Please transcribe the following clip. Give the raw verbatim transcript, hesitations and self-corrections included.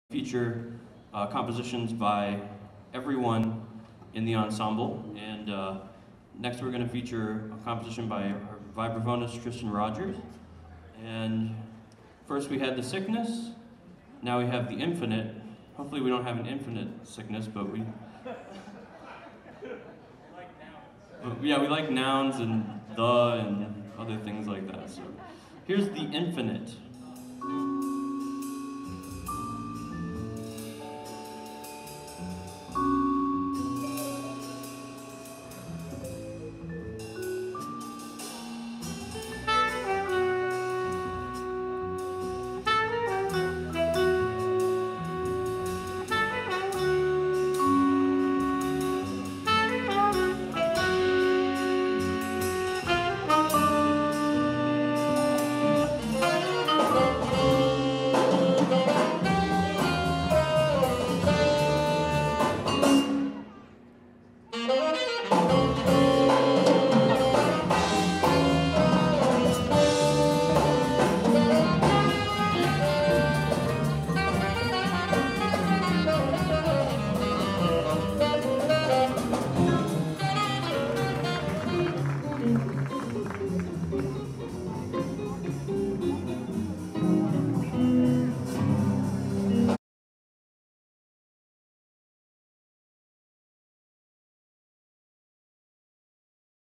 feature uh, compositions by everyone in the ensemble. And uh, next we're going to feature a composition by our vibraphonist Tristan Rogers. And first we had The Sickness, now we have The Infinite. Hopefully we don't have an infinite sickness, but we... But yeah, we like nouns and the and other things like that. So here's The Infinite.